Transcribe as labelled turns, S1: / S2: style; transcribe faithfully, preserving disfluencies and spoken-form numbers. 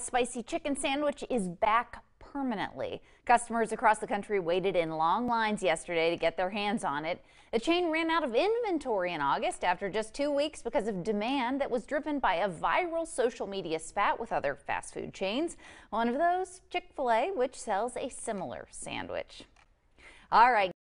S1: spicy chicken sandwich is back permanently. Customers across the country waited in long lines yesterday to get their hands on it. The chain ran out of inventory in August after just two weeks because of demand that was driven by a viral social media spat with other fast food chains. One of those, Chick-fil-A, which sells a similar sandwich. All right.